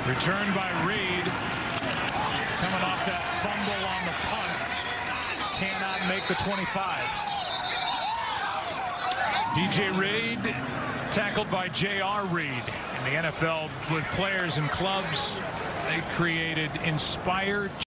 Returned by Reed. Coming off that fumble on the punt. Cannot make the 25. DJ Reed tackled by J.R. Reed. In the NFL, with players and clubs, they created inspired